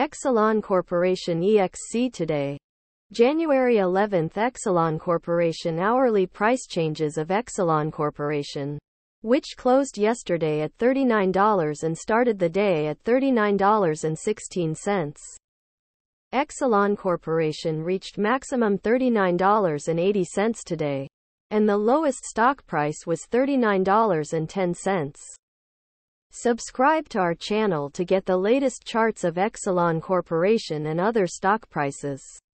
Exelon Corporation EXC today. January 11. Exelon Corporation hourly price changes of Exelon Corporation, which closed yesterday at $39 and started the day at $39.16. Exelon Corporation reached maximum $39.80 today, and the lowest stock price was $39.10. Subscribe to our channel to get the latest charts of Exelon Corporation and other stock prices.